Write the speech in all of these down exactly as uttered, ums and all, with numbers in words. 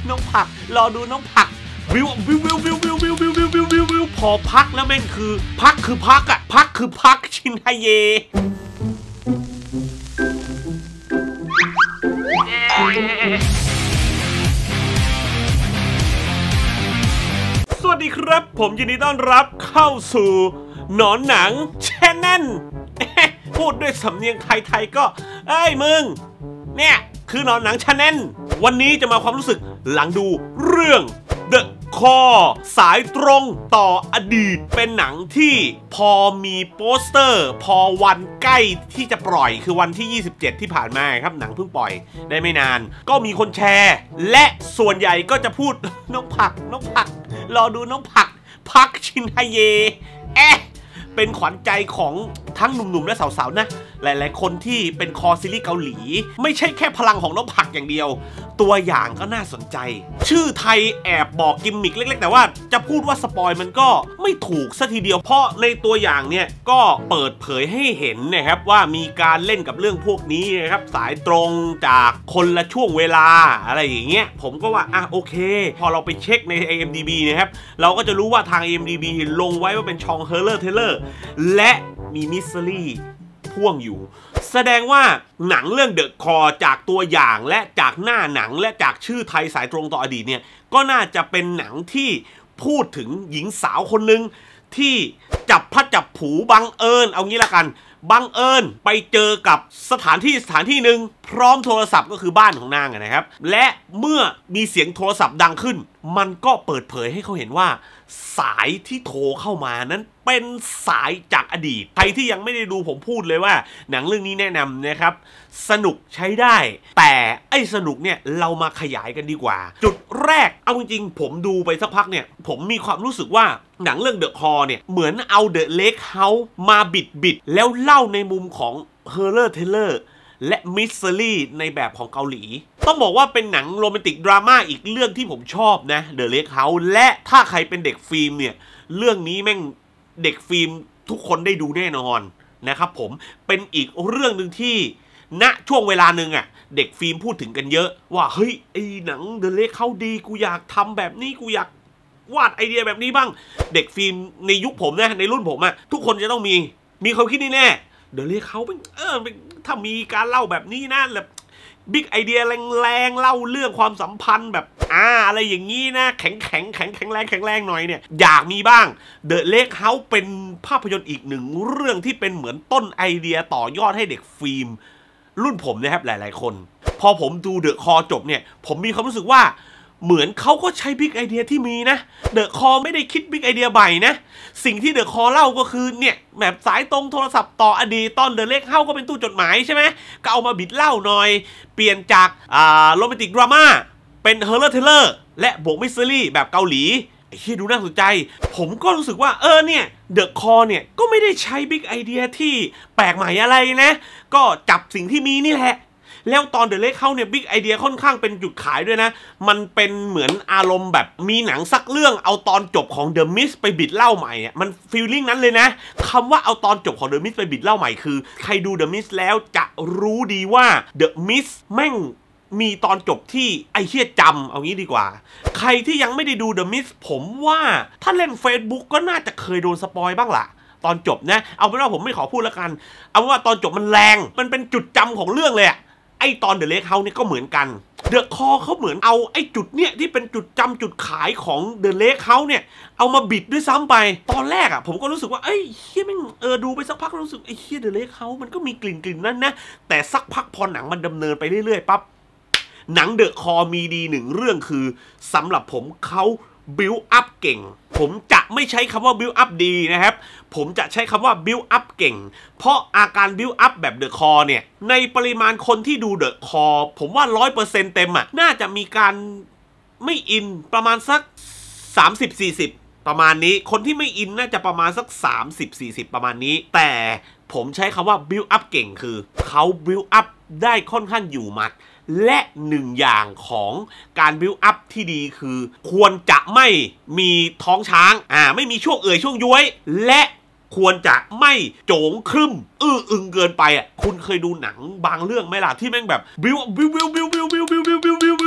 น้องผักรอดูน้องผักวิววิววิววิววิววิววิววิววิววิววิวพอพักแล้วแม่งคือพักคือพักอะพักคือพักชินไฮเยสวัสดีครับผมยินดีต้อนรับเข้าสู่หนอนหนังแชนแนลพูดด้วยสำเนียงไทยๆก็เอ้ยมึงเนี่ยคือหนอนหนังแชนแนลวันนี้จะมาความรู้สึกหลังดูเรื่องเดอะคอสายตรงต่ออดีตเป็นหนังที่พอมีโปสเตอร์พอวันใกล้ที่จะปล่อยคือวันที่ยี่สิบเจ็ดที่ผ่านมาครับหนังเพิ่งปล่อยได้ไม่นานก็มีคนแชร์และส่วนใหญ่ก็จะพูดน้องผักน้องผักรอดูน้องผักพักชินไฮเยเอ๊ะเป็นขวัญใจของทั้งหนุ่มๆและสาวๆนะหลายๆคนที่เป็นคอซีรีส์เกาหลีไม่ใช่แค่พลังของน้องผักอย่างเดียวตัวอย่างก็น่าสนใจชื่อไทยแอบบอกกิมมิคเล็กๆแต่ว่าจะพูดว่าสปอยมันก็ไม่ถูกซะทีเดียวเพราะในตัวอย่างเนี่ยก็เปิดเผยให้เห็นนะครับว่ามีการเล่นกับเรื่องพวกนี้นะครับสายตรงจากคนละช่วงเวลาอะไรอย่างเงี้ยผมก็ว่าอ่ะโอเคพอเราไปเช็คใน ไอ เอ็ม ดี บี นะครับเราก็จะรู้ว่าทาง ไอ เอ็ม ดี บี ลงไว้ว่าเป็นช่อง Horror Thriller และมีมิสซิลี่พ่วงอยู่แสดงว่าหนังเรื่องเดอะคอจากตัวอย่างและจากหน้าหนังและจากชื่อไทยสายตรงต่ออดีตเนี่ยก็น่าจะเป็นหนังที่พูดถึงหญิงสาวคนหนึ่งที่จับพลัดจับผูบังเอิญเอางี้ละกันบังเอิญไปเจอกับสถานที่สถานที่หนึ่งพร้อมโทรศัพท์ก็คือบ้านของนางนะครับและเมื่อมีเสียงโทรศัพท์ดังขึ้นมันก็เปิดเผยให้เขาเห็นว่าสายที่โทรเข้ามานั้นเป็นสายจากอดีตใครที่ยังไม่ได้ดูผมพูดเลยว่าหนังเรื่องนี้แนะนำนะครับสนุกใช้ได้แต่ไอ้สนุกเนี่ยเรามาขยายกันดีกว่าจุดแรกเอาจริงๆผมดูไปสักพักเนี่ยผมมีความรู้สึกว่าหนังเรื่องเดอะคอเนี่ยเหมือนเอาเดอะเลคเฮาส์มาบิดบิดแล้วเล่าในมุมของเฮอร์เรอร์เทเลอร์และมิสซิลี่ในแบบของเกาหลีต้องบอกว่าเป็นหนังโรแมนติกดราม่าอีกเรื่องที่ผมชอบนะเดอะเลคเฮาส์และถ้าใครเป็นเด็กฟิล์มเนี่ยเรื่องนี้แม่งเด็กฟิล์มทุกคนได้ดูแน่นอนนะครับผมเป็นอีกเรื่องหนึ่งที่ณช่วงเวลาหนึ่งอ่ะเด็กฟิล์มพูดถึงกันเยอะว่าเฮ้ยไอ้หนังเดอะเลคเฮาส์ดีกูอยากทำแบบนี้กูอยากวาดไอเดียแบบนี้บ้างเด็กฟิล์มในยุคผมนะในรุ่นผมอะทุกคนจะต้องมีมีความคิดนี่แน่เดี๋ยวเรียกเขาเป็นเออถ้ามีการเล่าแบบนี้นะแบบบิ๊กไอเดียแรงๆเล่าเรื่องความสัมพันธ์แบบอ่าอะไรอย่างนี้นะแข็งแข็งแข็งแข็งแรงแข็งแรงหน่อยเนี่ยอยากมีบ้างเดอะเลคเฮาส์เป็นภาพยนตร์อีกหนึ่งเรื่องที่เป็นเหมือนต้นไอเดียต่อยอดให้เด็กฟิล์มรุ่นผมนะครับหลายๆคนพอผมดูเดอะคอจบเนี่ยผมมีความรู้สึกว่าเหมือนเขาก็ใช้บิ๊กไอเดียที่มีนะเดอะคอไม่ได้คิดบิ๊กไอเดียใหม่นะสิ่งที่เดอะคอเล่าก็คือเนี่ยแบบสายตรงโทรศัพท์ต่ออดีตตอนเดอะเลคเฮาส์ก็เป็นตู้จดหมายใช่ไหมก็เอามาบิดเล่าหน่อยเปลี่ยนจากอ่าโรแมนติกดราม่าเป็นเฮอร์เรอร์เทเลอร์และบวกมิสซิลี่แบบเกาหลีไอ้ที่ดูน่าสนใจผมก็รู้สึกว่าเออเนี่ยเดอะคอเนี่ยก็ไม่ได้ใช้บิ๊กไอเดียที่แปลกใหม่อะไรนะก็จับสิ่งที่มีนี่แหละแล้วตอนเดอะเลคเฮาส์เนี่ยบิ๊กไอเดียค่อนข้างเป็นจุดขายด้วยนะมันเป็นเหมือนอารมณ์แบบมีหนังสักเรื่องเอาตอนจบของ The Mist ไปบิดเล่าใหม่อ่ะมันฟีลลิ่งนั้นเลยนะคำว่าเอาตอนจบของ The Mist ไปบิดเล่าใหม่คือใครดู The Mist แล้วจะรู้ดีว่า The Mist แม่งมีตอนจบที่ไอเหี้ยจำเอางี้ดีกว่าใครที่ยังไม่ได้ดู The Mist ผมว่าถ้าเล่น Facebook ก็น่าจะเคยโดนสปอยบ้างล่ะตอนจบนะเอาเป็นว่าผมไม่ขอพูดแล้วกันเอาเป็นว่าตอนจบมันแรงมันเป็นจุดจำของเรื่องเลยอะไอตอนเดอะเลคเฮาส์เนี่ยก็เหมือนกันเดอะคอเขาเหมือนเอาไอจุดเนี่ยที่เป็นจุดจำจุดขายของเดอะเลคเฮาส์เนี่ยเอามาบิดด้วยซ้ำไปตอนแรกอะผมก็รู้สึกว่าไอ้เฮียแม่งเออดูไปสักพักรู้สึกไอ้เฮียเดอะเลคเฮาส์มันก็มีกลิ่นกลิ่นนั่นนะแต่สักพักพอหนังมันดำเนินไปเรื่อยๆปั๊บหนังเดอะคอมีดีหนึ่งเรื่องคือสำหรับผมเขาบิวอัพเก่งผมจะไม่ใช้คำว่าบิวอัพดีนะครับผมจะใช้คำว่าบิวอัพเก่งเพราะอาการบิวอัพแบบเดอะคอเนี่ยในปริมาณคนที่ดูเดอะคอผมว่า ร้อยเปอร์เซ็นต์ เต็มอ่ะน่าจะมีการไม่อินประมาณสัก สามสิบสี่สิบ ประมาณนี้คนที่ไม่อินน่าจะประมาณสัก สามสิบสี่สิบ ประมาณนี้แต่ผมใช้คำว่าบิวอัพเก่งคือเขาบิวอัพได้ค่อนข้างอยู่หมัดและหนึ่งอย่างของการบิวอัพที่ดีคือควรจะไม่มีท้องช้างอ่าไม่มีช่วงเอ่ยช่วงย้วยและควรจะไม่โจงครึ่มอื้ออึงเกินไปอ่ะคุณเคยดูหนังบางเรื่องไหมล่ะที่แม่งแบบบิวบิวบิวบิวบิวบิวบิวบิวบิวบิว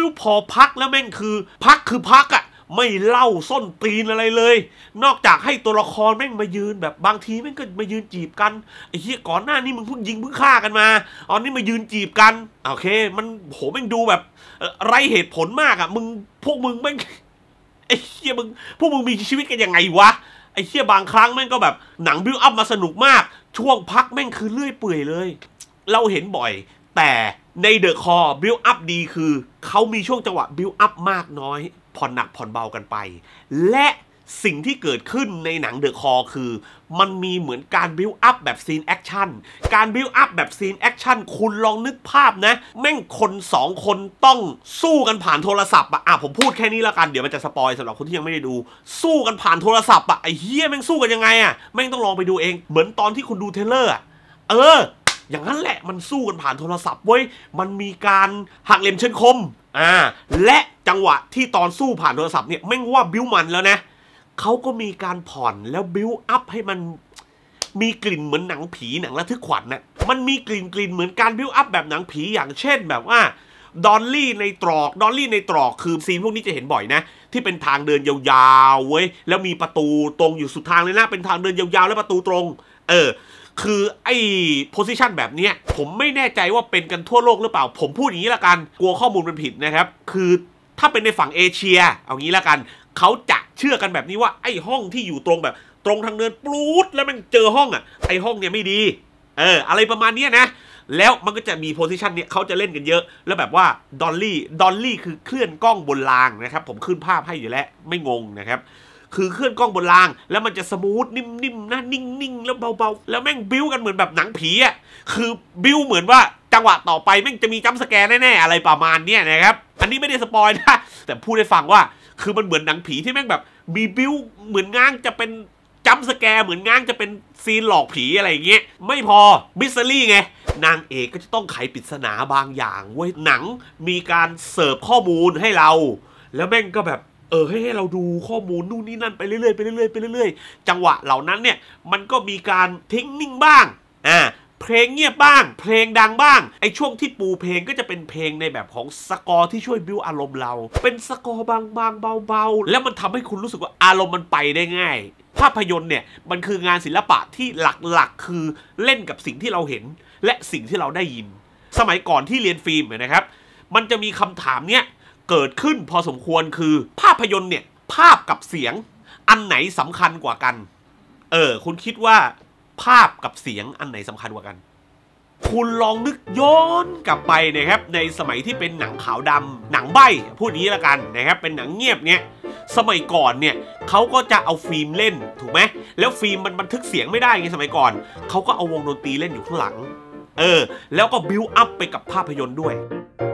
พอพักแล้วแม่งคือพักคือพักอะไม่เล่าส้นตีนอะไรเลยนอกจากให้ตัวละครแม่งมายืนแบบบางทีแม่งก็มายืนจีบกันไอ้เหี้ยก่อนหน้านี้มึงเพิ่งยิงเพิ่งฆ่ากันมาตอนนี้มายืนจีบกันโอเคมันโหแม่งดูแบบไรเหตุผลมากอะมึงพวกมึงแม่งไอ้เหี้ยมึงพวกมึงมีชีวิตกันยังไงวะไอ้เหี้ยบางครั้งแม่งก็แบบหนังบิวอัพมาสนุกมากช่วงพักแม่งคือเลื่อยเปื่อยเลยเราเห็นบ่อยแต่ในเดอะคอบิวอัพดีคือเขามีช่วงจังหวะบิวอัพมากน้อยผ่อนหนักผ่อนเบากันไปและสิ่งที่เกิดขึ้นในหนังเดอะคอคือมันมีเหมือนการบิวอัพแบบซีนแอคชั่นการบิวอัพแบบซีนแอคชั่นคุณลองนึกภาพนะแม่งคนสองคนต้องสู้กันผ่านโทรศัพท์อะอ่ะผมพูดแค่นี้แล้วกันเดี๋ยวมันจะสปอยสำหรับคนที่ยังไม่ได้ดูสู้กันผ่านโทรศัพท์อะไอ้เหี้ยแม่งสู้กันยังไงอะแม่งต้องลองไปดูเองเหมือนตอนที่คุณดูเทเลอร์อะเอออย่างนั้นแหละมันสู้กันผ่านโทรศัพท์เว้ยมันมีการหักเหลี่ยมเชิงคมอ่าและจังหวะที่ตอนสู้ผ่านโทรศัพท์เนี่ยไม่ว่าบิ้วมันแล้วนะเขาก็มีการผ่อนแล้วบิ้วอัพให้มันมีกลิ่นเหมือนหนังผีหนังระทึกขวัญนะมันมีกลิ่นกลิ่นเหมือนการบิ้วอัพแบบหนังผีอย่างเช่นแบบว่าดอลลี่ในตรอกดอลลี่ในตรอกคือซีนพวกนี้จะเห็นบ่อยนะที่เป็นทางเดินยาวๆเว้ยแล้วมีประตูตรงอยู่สุดทางเลยนะเป็นทางเดินยาวๆแล้วประตูตรงเออคือไอ้โพสิชันแบบนี้ผมไม่แน่ใจว่าเป็นกันทั่วโลกหรือเปล่าผมพูดอย่างนี้ละกันกลัวข้อมูลมันผิดนะครับคือถ้าเป็นในฝั่งเอเชียเอางี้ละกันเขาจะเชื่อกันแบบนี้ว่าไอ้ห้องที่อยู่ตรงแบบตรงทางเดินปลูดแล้วมันเจอห้องอ่ะไอ้ห้องเนี่ยไม่ดีเอออะไรประมาณนี้นะแล้วมันก็จะมีโพสิชันเนี้ยเขาจะเล่นกันเยอะแล้วแบบว่าดอลลี่ดอลลี่คือเคลื่อนกล้องบนรางนะครับผมขึ้นภาพให้อยู่แล้วไม่งงนะครับคือเคลื่อนกล้องบนรางแล้วมันจะสมูทนิ่มๆนะนิ่งๆแล้วเบาๆแล้วแม่งบิ้วกันเหมือนแบบหนังผีอ่ะคือบิ้วเหมือนว่าจังหวะต่อไปแม่งจะมีจัมป์สแกร์แน่ๆอะไรประมาณเนี้ยนะครับอันนี้ไม่ได้สปอยนะแต่พูดให้ฟังว่าคือมันเหมือนหนังผีที่แม่งแบบมีบิ้วเหมือนง้างจะเป็นจัมป์สแกร์เหมือนง้างจะเป็นซีนหลอกผีอะไรอย่างเงี้ยไม่พอมิสซิลี่ไงนางเอกก็จะต้องไขปริศนาบางอย่างเว้ยหนังมีการเสิร์ฟข้อมูลให้เราแล้วแม่งก็แบบเออให้ให้เราดูข้อมูลนู่นนี่นั่นไปเรื่อยๆไปเรื่อยๆไปเรื่อยๆจังหวะเหล่านั้นเนี่ยมันก็มีการทิ้งนิ่งบ้างอ่าเพลงเงียบบ้างเพลงดังบ้างไอช่วงที่ปูเพลงก็จะเป็นเพลงในแบบของสกอร์ที่ช่วยบิวอารมณ์เราเป็นสกอร์บางๆเบาๆแล้วมันทำให้คุณรู้สึกว่าอารมณ์มันไปได้ง่ายภาพยนตร์เนี่ยมันคืองานศิลปะที่หลักๆคือเล่นกับสิ่งที่เราเห็นและสิ่งที่เราได้ยินสมัยก่อนที่เรียนฟิล์มนะครับมันจะมีคำถามเนี้ยเกิดขึ้นพอสมควรคือภาพยนตร์เนี่ยภาพกับเสียงอันไหนสำคัญกว่ากันเออคุณคิดว่าภาพกับเสียงอันไหนสำคัญกว่ากันคุณลองนึกย้อนกลับไปนะครับในสมัยที่เป็นหนังขาวดำหนังใบ้พูดนี้ละกันนะครับเป็นหนังเงียบเนี้ยสมัยก่อนเนี่ยเขาก็จะเอาฟิล์มเล่นถูกไหมแล้วฟิล์มมันบันทึกเสียงไม่ได้ไงสมัยก่อนเขาก็เอาวงดนตรีเล่นอยู่ข้างหลังเออแล้วก็บิวอัพไปกับภาพยนตร์ด้วย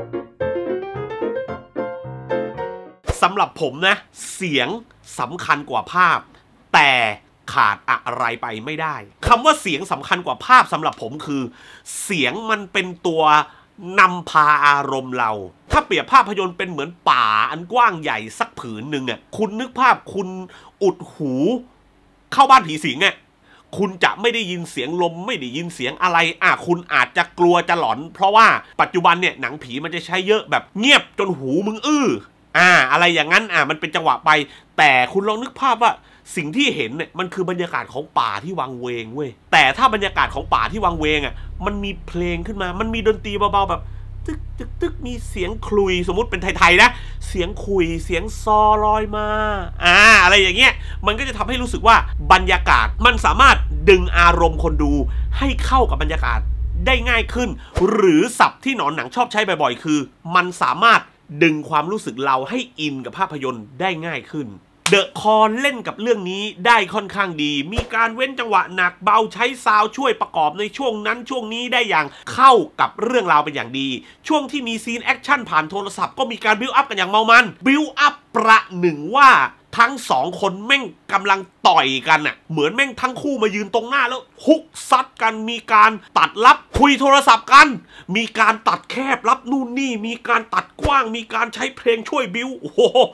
สำหรับผมนะเสียงสำคัญกว่าภาพแต่ขาดอะไรไปไม่ได้คำว่าเสียงสำคัญกว่าภาพสำหรับผมคือเสียงมันเป็นตัวนำพาอารมณ์เราถ้าเปรียบภาพยนตร์เป็นเหมือนป่าอันกว้างใหญ่สักผืนหนึ่งอ่ะคุณนึกภาพคุณอุดหูเข้าบ้านผีสิงอ่ะคุณจะไม่ได้ยินเสียงลมไม่ได้ยินเสียงอะไรอ่ะคุณอาจจะกลัวจะหลอนเพราะว่าปัจจุบันเนี่ยหนังผีมันจะใช้เยอะแบบเงียบจนหูมึงอื้ออ่าอะไรอย่างนั้นอ่ะมันเป็นจังหวะไปแต่คุณลองนึกภาพว่าสิ่งที่เห็นเนี่ยมันคือบรรยากาศของป่าที่วังเวงเว้ยแต่ถ้าบรรยากาศของป่าที่วังเวงอ่ะมันมีเพลงขึ้นมามันมีดนตรีเบาๆแบบตึกตึกตึกมีเสียงคลุยสมมุติเป็นไทยๆนะเสียงคุยเสียงซอลอยมาอ่าอะไรอย่างเงี้ยมันก็จะทำให้รู้สึกว่าบรรยากาศมันสามารถดึงอารมณ์คนดูให้เข้ากับบรรยากาศได้ง่ายขึ้นหรือศัพท์ที่หนอนหนังชอบใช้บ่อยๆคือมันสามารถดึงความรู้สึกเราให้อินกับภาพยนตร์ได้ง่ายขึ้นเดอะคอนเล่นกับเรื่องนี้ได้ค่อนข้างดีมีการเว้นจังหวะหนักเบาใช้ซาวช่วยประกอบในช่วงนั้นช่วงนี้ได้อย่างเข้ากับเรื่องราวเป็นอย่างดีช่วงที่มีซีนแอคชั่นผ่านโทรศัพท์ก็มีการบิวอัพกันอย่างเมามันบิวอัพประหนึ่งว่าทั้งสองคนแม่งกำลังต่อยกันอ่ะเหมือนแม่งทั้งคู่มายืนตรงหน้าแล้วฮุกซัดกันมีการตัดลับคุยโทรศัพท์กันมีการตัดแคบลับนู่นนี่มีการตัดกว้างมีการใช้เพลงช่วยบิวโอ้โห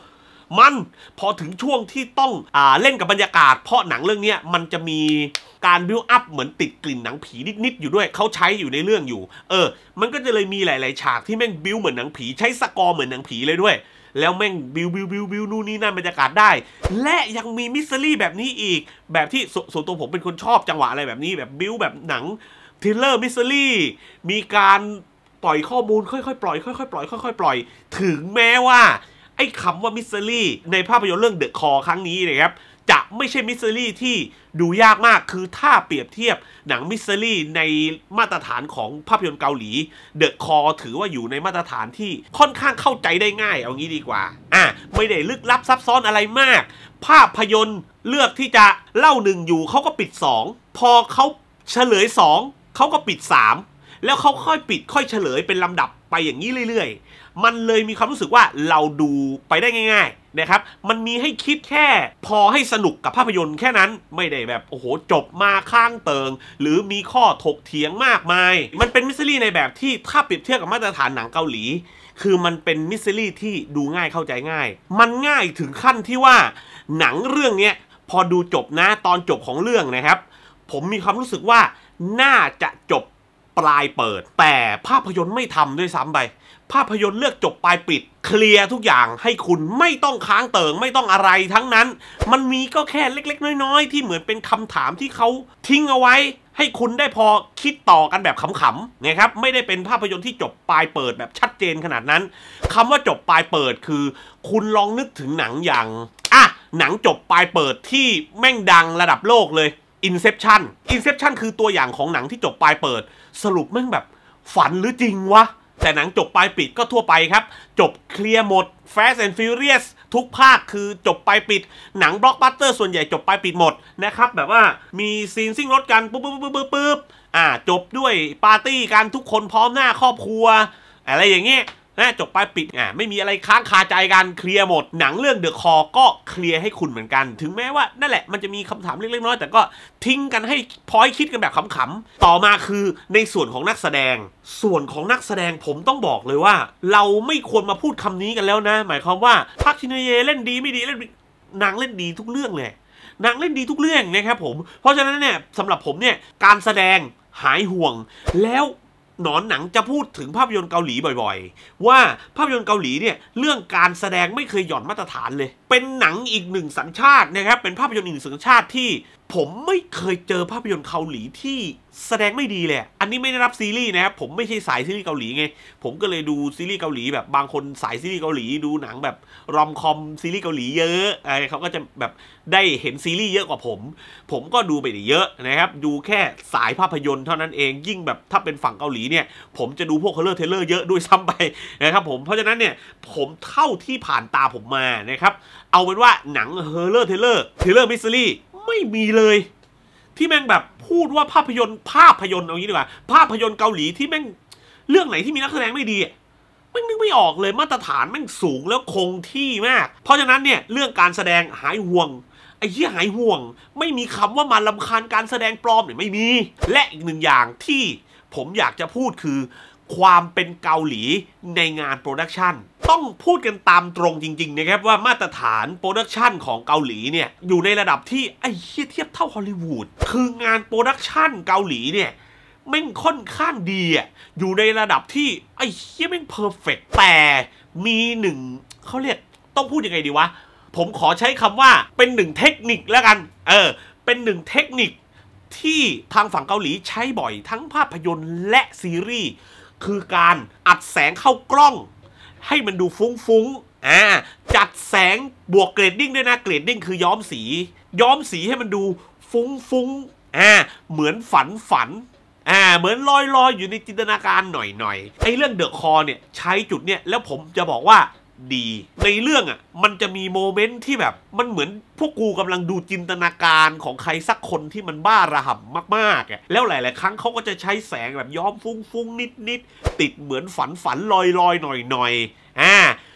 มันพอถึงช่วงที่ต้องอ่าเล่นกับบรรยากาศเพราะหนังเรื่องนี้มันจะมีการบิวอัพเหมือนติดกลิ่นหนังผีนิดๆอยู่ด้วยเขาใช้อยู่ในเรื่องอยู่เออมันก็จะเลยมีหลายๆฉากที่แม่งบิวเหมือนหนังผีใช้สกอร์เหมือนหนังผีเลยด้วยแล้วแม่งบิวบิวบิวบิวนู่นนี่นั่นบรรยากาศได้และยังมีมิสซิลี่แบบนี้อีกแบบที่ส่วนตัวผมเป็นคนชอบจังหวะอะไรแบบนี้แบบบิวแบบหนังทริลเลอร์มิสซิลี่มีการปล่อยข้อมูลค่อยๆปล่อยค่อยๆปล่อยค่อยๆปล่อยถึงแม้ว่าไอ้คำว่ามิสซิลี่ในภาพยนตร์เรื่องเดอะคอครั้งนี้นะครับจะไม่ใช่มิสซิลี่ที่ดูยากมากคือถ้าเปรียบเทียบหนังมิสซิลี่ในมาตรฐานของภาพยนตร์เกาหลีเดอะคอถือว่าอยู่ในมาตรฐานที่ค่อนข้างเข้าใจได้ง่ายเอางี้ดีกว่าอ่ะไม่ได้ลึกลับซับซ้อนอะไรมากภาพยนตร์เลือกที่จะเล่าหนึ่งอยู่เขาก็ปิดสองพอเขาเฉลยสองเขาก็ปิดสามแล้วเขาค่อยปิดค่อยเฉลยเป็นลำดับไปอย่างนี้เรื่อยๆมันเลยมีความรู้สึกว่าเราดูไปได้ง่ายๆนะครับมันมีให้คิดแค่พอให้สนุกกับภาพยนตร์แค่นั้นไม่ได้แบบโอ้โหจบมาข้างเติงหรือมีข้อถกเถียงมากมายมันเป็นมิสซิลี่ในแบบที่ถ้าเปรียบเทียบกับมาตรฐานหนังเกาหลีคือมันเป็นมิสซิลี่ที่ดูง่ายเข้าใจง่ายมันง่ายถึงขั้นที่ว่าหนังเรื่องนี้พอดูจบนะตอนจบของเรื่องนะครับผมมีความรู้สึกว่าน่าจะจบปลายเปิดแต่ภาพยนตร์ไม่ทำด้วยซ้ำไปภาพยนตร์เลือกจบปลายปิดเคลียร์ทุกอย่างให้คุณไม่ต้องค้างเติ่งไม่ต้องอะไรทั้งนั้นมันมีก็แค่เล็กๆน้อยๆที่เหมือนเป็นคำถามที่เขาทิ้งเอาไว้ให้คุณได้พอคิดต่อกันแบบขำๆนะครับไม่ได้เป็นภาพยนตร์ที่จบปลายเปิดแบบชัดเจนขนาดนั้นคำว่าจบปลายเปิดคือคุณลองนึกถึงหนังอย่างอ่ะหนังจบปลายเปิดที่แม่งดังระดับโลกเลย Inception Inception คือตัวอย่างของหนังที่จบปลายเปิดสรุปแม่งแบบฝันหรือจริงวะแต่หนังจบปลายปิดก็ทั่วไปครับจบเคลียร์หมด Fast and Furious ทุกภาคคือจบปลายปิดหนังบล็อกบัสเตอร์ส่วนใหญ่จบปลายปิดหมดนะครับแบบว่ามีซีนซิ่งรถกันปุ๊บปุ๊บปุ๊บปุ๊บปุ๊บอ่าจบด้วยปาร์ตี้กันทุกคนพร้อมหน้าครอบครัวอะไรอย่างเงี้ยนะจบปลายปิดอ่าไม่มีอะไรค้างคาใจกันเคลียร์หมดหนังเรื่องเดอะคอก็เคลียร์ให้คุณเหมือนกันถึงแม้ว่านั่นแหละมันจะมีคำถามเล็กๆน้อยๆแต่ก็ทิ้งกันให้พอยคิดกันแบบขำๆต่อมาคือในส่วนของนักแสดงส่วนของนักแสดงผมต้องบอกเลยว่าเราไม่ควรมาพูดคำนี้กันแล้วนะหมายความว่าพักชินเยเล่นดีไม่ดีเล่นนางเล่นดีทุกเรื่องเลยนางเล่นดีทุกเรื่องนะครับผมเพราะฉะนั้นเนี่ยสำหรับผมเนี่ยการแสดงหายห่วงแล้วหนอนหนังจะพูดถึงภาพยนตร์เกาหลีบ่อยๆว่าภาพยนตร์เกาหลีเนี่ยเรื่องการแสดงไม่เคยหย่อนมาตรฐานเลยเป็นหนังอีกหนึ่งสัญชาตินะครับเป็นภาพยนตร์อีกหนึ่งสัญชาติที่ผมไม่เคยเจอภาพยนตร์เกาหลีที่แสดงไม่ดีเลยอันนี้ไม่ได้รับซีรีส์นะครับผมไม่ใช่สายซีรีส์เกาหลีไงผมก็เลยดูซีรีส์เกาหลีแบบบางคนสายซีรีส์เกาหลีดูหนังแบบรอมคอมซีรีส์เกาหลีเยอะไอ้เขาก็จะแบบได้เห็นซีรีส์เยอะกว่าผมผมก็ดูไปได้เยอะนะครับดูแค่สายภาพยนตร์เท่านั้นเองยิ่งแบบถ้าเป็นฝั่งเกาหลีเนี่ยผมจะดูพวกเฮอร์เรอร์เทเลอร์เยอะด้วยซ้ำไปนะครับผมเพราะฉะนั้นเนี่ยผมเท่าที่ผ่านตาผมมานะครับเอาเป็นว่าหนังเฮอร์เรอร์เทเลอร์เทเลอร์มิสซิลี่ไม่มีเลยที่แม่งแบบพูดว่าภาพยนตร์ภาพยนตร์เอางี้ดีกว่าภาพยนตร์เกาหลีที่แม่งเรื่องไหนที่มีนักแสดงไม่ดีแม่งนึกไม่ออกเลยมาตรฐานแม่งสูงแล้วคงที่มากเพราะฉะนั้นเนี่ยเรื่องการแสดงหายห่วงไอ้เหี้ยหายห่วงไม่มีคำว่ามาลำคาญการแสดงปลอมเนี่ยไม่มีและอีกหนึ่งอย่างที่ผมอยากจะพูดคือความเป็นเกาหลีในงานโปรดักชันต้องพูดกันตามตรงจริงๆนะครับว่ามาตรฐานโปรดักชันของเกาหลีเนี่ยอยู่ในระดับที่ไอ้เหี้ยเทียบเท่าฮอลลีวูดคืองานโปรดักชันเกาหลีเนี่ยแม่งค่อนข้างดีอ่ะอยู่ในระดับที่ไอ้เหี้ยแม่งเพอร์เฟกต์แต่มีหนึ่งเขาเรียกต้องพูดยังไงดีวะผมขอใช้คำว่าเป็นหนึ่งเทคนิคแล้วกันเออเป็นหนึ่งเทคนิคที่ทางฝั่งเกาหลีใช้บ่อยทั้งภาพยนตร์และซีรีส์คือการอัดแสงเข้ากล้องให้มันดูฟุ้งๆอ่าจัดแสงบวกเกรดดิ้งด้วยนะเกรดดิ้งคือย้อมสีย้อมสีให้มันดูฟุ้งๆอ่าเหมือนฝันฝันอ่าเหมือนลอยๆ อ, อยู่ในจินตนาการหน่อยๆไอ้เรื่องเดอะคอเนี่ยใช้จุดเนี่ยแล้วผมจะบอกว่าดีในเรื่องอ่ะมันจะมีโมเมนต์ที่แบบมันเหมือนพวกกูกำลังดูจินตนาการของใครสักคนที่มันบ้าระห่ำมากๆอ่ะแล้วหลายๆครั้งเขาก็จะใช้แสงแบบย้อมฟุ้งๆนิดๆติดเหมือนฝันฝันลอยๆหน่อยๆอ่า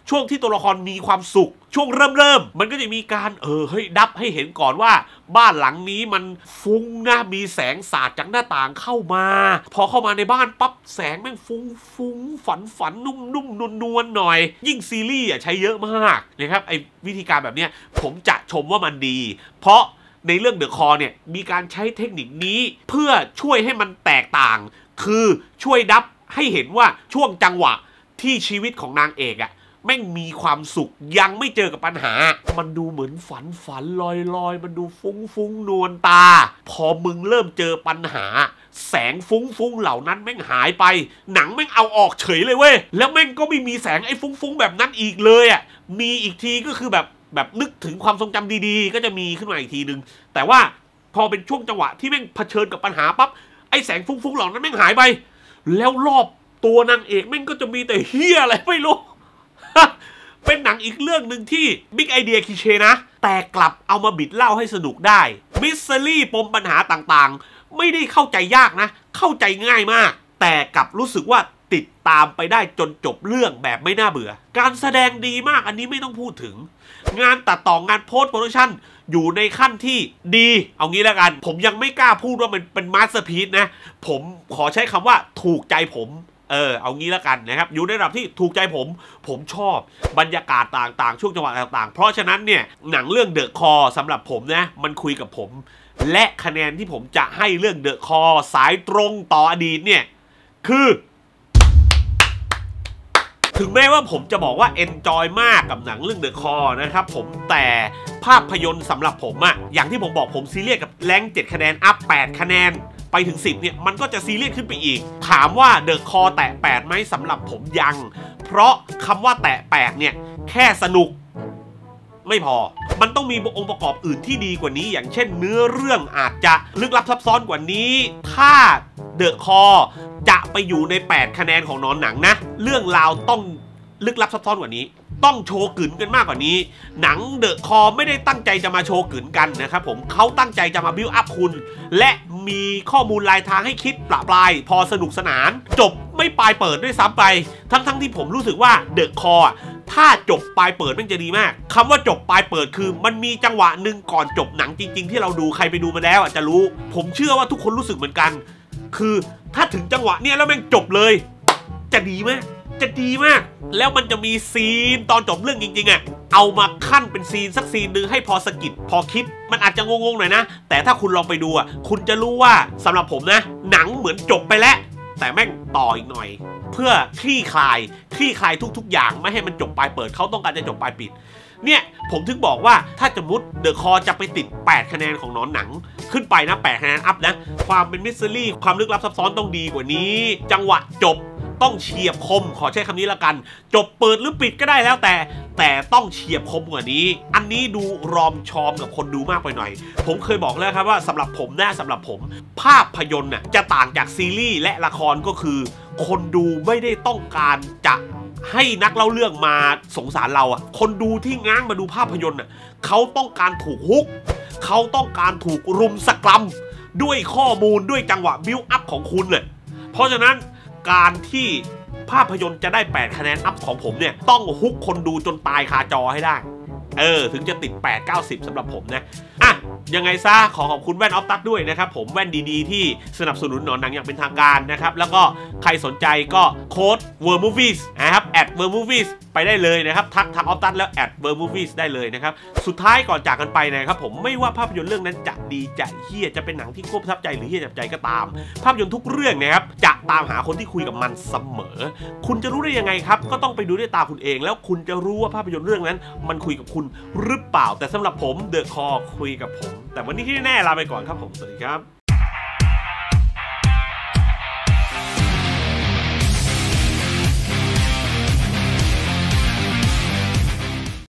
ช่วงที่ตัวละครมีความสุขช่วงเริ่มเริ่มมันก็จะมีการเออเฮ้ยดับให้เห็นก่อนว่าบ้านหลังนี้มันฟุ้งนะมีแสงสาดจากหน้าต่างเข้ามาพอเข้ามาในบ้านปั๊บแสงแม่งฟุ้งฟุ้งฝันฝันนุ่มนุ่มนวลนวลหน่อยยิ่งซีรีส์อ่ะใช้เยอะมากนะครับไอ้วิธีการแบบเนี้ยผมจะชมว่ามันดีเพราะในเรื่องเดอะคอเนี่ยมีการใช้เทคนิคนี้เพื่อช่วยให้มันแตกต่างคือช่วยดับให้เห็นว่าช่วงจังหวะที่ชีวิตของนางเอกอะแม่งมีความสุขยังไม่เจอกับปัญหามันดูเหมือนฝันฝันลอยลอยมันดูฟุ้งฟุ้งนวลตาพอมึงเริ่มเจอปัญหาแสงฟุ้งฟุ้งเหล่านั้นแม่งหายไปหนังแม่งเอาออกเฉยเลยเว้ยแล้วแม่งก็ไม่มีแสงไอ้ฟุ้งฟุ้งแบบนั้นอีกเลยอะมีอีกทีก็คือแบบแบบนึกถึงความทรงจำดีๆก็จะมีขึ้นมาอีกทีนึงแต่ว่าพอเป็นช่วงจังหวะที่แม่งเผชิญกับปัญหาปั๊บไอ้แสงฟุ้งๆเหล่านั้นแม่งหายไปแล้วรอบตัวนางเอกแม่งก็จะมีแต่เฮียอะไรไม่รู้ เป็นหนังอีกเรื่องหนึ่งที่บิ๊กไอเดียคีเชนะแต่กลับเอามาบิดเล่าให้สนุกได้มิสซิลี่ปมปัญหาต่างๆไม่ได้เข้าใจยากนะเข้าใจง่ายมากแต่กลับรู้สึกว่าติดตามไปได้จนจบเรื่องแบบไม่น่าเบื่อการแสดงดีมากอันนี้ไม่ต้องพูดถึงงานตัดต่องานโพสต์โปรดักชั่นอยู่ในขั้นที่ดีเอางี้แล้วกันผมยังไม่กล้าพูดว่ามันเป็นมาสเตอร์พีซนะผมขอใช้คำว่าถูกใจผมเออเอางี้แล้วกันนะครับอยู่ในระดับที่ถูกใจผมผมชอบบรรยากาศต่างๆช่วงจังหวะต่างๆเพราะฉะนั้นเนี่ยหนังเรื่องเดอะคอสำหรับผมนะมันคุยกับผมและคะแนนที่ผมจะให้เรื่องเดอะคอสายตรงต่ออดีตเนี่ยคือถึงแม้ว่าผมจะบอกว่าเอนจอยมากกับหนังเรื่องเดอะคอนะครับผมแต่ภาพยนตร์สำหรับผมอะอย่างที่ผมบอกผมซีเรียสกับแรงเจ็ดคะแนนอัพแปดคะแนนไปถึงสิบเนี่ยมันก็จะซีเรียสขึ้นไปอีกถามว่าเดอะคอแตะแปดไหมสำหรับผมยังเพราะคำว่าแตะแปดเนี่ยแค่สนุกไม่พอมันต้องมีองค์ประกอบอื่นที่ดีกว่านี้อย่างเช่นเนื้อเรื่องอาจจะลึกลับซับซ้อนกว่านี้ถ้าเดอะคอจะไปอยู่ในแปดคะแนนของนอนหนังนะเรื่องราวต้องลึกลับซับซ้อนกว่านี้ต้องโชว์กึ๋นกันมากกว่านี้หนังเดอะคอไม่ได้ตั้งใจจะมาโชว์กึ๋นกันนะครับผมเขาตั้งใจจะมาบิวอัพคุณและมีข้อมูลลายทางให้คิดปละปลายพอสนุกสนานจบไม่ปลายเปิดด้วยซ้ำไปทั้งๆ ท, ที่ผมรู้สึกว่าเดอะคอถ้าจบปลายเปิดมันจะดีมากคำว่าจบปลายเปิดคือมันมีจังหวะหนึ่งก่อนจบหนังจริงๆที่เราดูใครไปดูมาแล้วจะรู้ผมเชื่อว่าทุกคนรู้สึกเหมือนกันคือถ้าถึงจังหวะเนี้ยแล้วแม่งจบเลยจะดีมากจะดีมากแล้วมันจะมีซีนตอนจบเรื่องจริงๆอ่ะเอามาขั้นเป็นซีนสักซีนหนึ่งให้พอสกิดพอคิดมันอาจจะงงๆหน่อยนะแต่ถ้าคุณลองไปดูอ่ะคุณจะรู้ว่าสำหรับผมนะหนังเหมือนจบไปแล้วแต่แม่งต่ออีกหน่อยเพื่อคลี่คลายคลี่คลายทุกๆอย่างไม่ให้มันจบปลายเปิดเขาต้องการจะจบปลายปิดเนี่ยผมถึงบอกว่าถ้าสมมติเดอะคอจะไปติดแปดคะแนนของนอนหนังขึ้นไปนะแปดคะแนนอัพนะความเป็นมิสซิลี่ความลึกลับซับซ้อนต้องดีกว่านี้จังหวะจบต้องเฉียบคมขอใช้คำนี้ละกันจบเปิดหรือปิดก็ได้แล้วแต่แต่ต้องเฉียบคมกว่านี้อันนี้ดูรอมชอมกับคนดูมากไปหน่อยผมเคยบอกแล้วครับว่าสำหรับผมนะสำหรับผมภาพยนตร์น่ะจะต่างจากซีรีส์และละครก็คือคนดูไม่ได้ต้องการจะให้นักเล่าเรื่องมาสงสารเราอ่ะคนดูที่ง้างมาดูภาพยนตร์น่ะเขาต้องการถูกฮุกเขาต้องการถูกรุมสกรัมด้วยข้อมูลด้วยจังหวะบิวอัพของคุณเลยเพราะฉะนั้นการที่ภาพยนตร์จะได้แปดคะแนนอัพของผมเนี่ยต้องฮุกคนดูจนตายคาจอให้ได้เออถึงจะติดแปด เก้า สิบสำหรับผมนะอ่ะยังไงซะขอขอบคุณแว่นออฟตัดด้วยนะครับผมแว่นดีๆที่สนับสนุนหนอนหนังอย่างเป็นทางการนะครับแล้วก็ใครสนใจก็โค้ด เวิร์ มูฟวี่ นะครับ แอท เวิร์ มูฟวี่ ไปได้เลยนะครับทักทางออฟตัดแล้ว แอท เวิร์ มูฟวี่ ได้เลยนะครับสุดท้ายก่อนจากกันไปนะครับผมไม่ว่าภาพยนตร์เรื่องนั้นจะดีจะเฮี้ยจะเป็นหนังที่ควบทับใจหรือเฮี้ยจับใจก็ตามภาพยนตร์ทุกเรื่องนะครับจะตามหาคนที่คุยกับมันเสมอคุณจะรู้ได้ยังไงครับก็ต้องไปดูด้วยตาคุณเองแล้วคุณจะรู้ว่าภาพยนตร์เรื่องนั้นมันคุยกับคุณหรือเปล่าแต่สำหรับผมเดอะคอคุยกับผมแต่วันนี้ที่แน่ลาไปก่อนครับผมสวัสดีครับ